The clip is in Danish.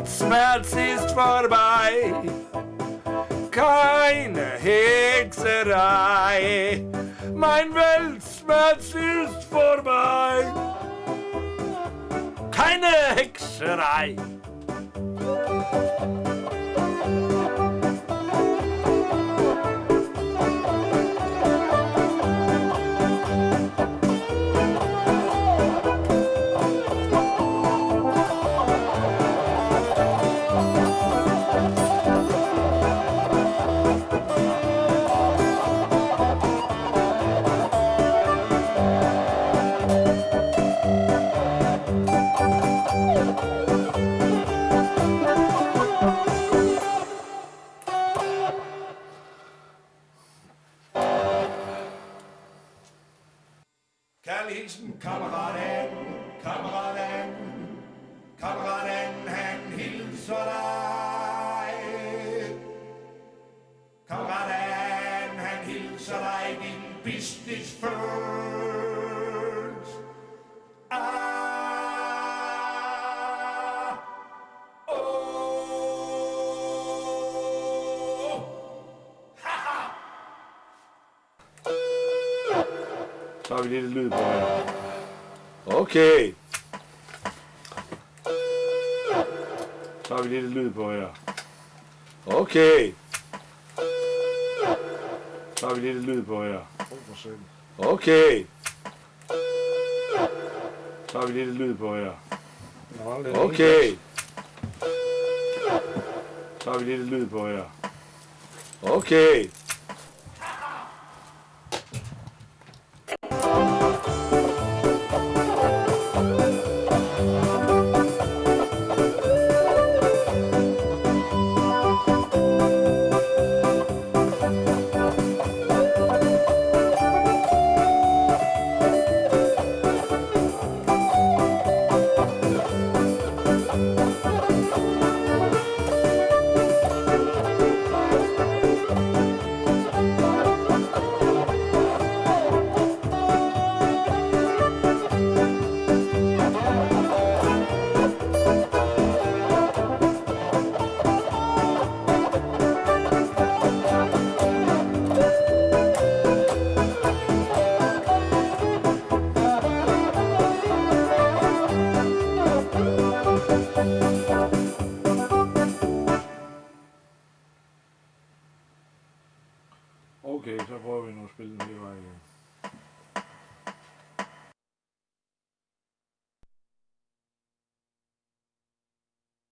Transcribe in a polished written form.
Weltschmerz ist vorbei, keine Hexerei. Mein Weltschmerz ist vorbei, keine Hexerei. Kærlig hilsen, kammeraten, kammeraten, kammeraten, han hilser dig. Kammeraten, han hilser dig, din business first. Så har vi lidt lyd på her. Okay. Så har vi lidt lyd på her. Okay. Så har vi lidt lyd på her. Okay. Så har vi lidt lyd på her. Okay. Så har vi lidt lyd på her. Okay. Okay, så prøver vi nu at spille den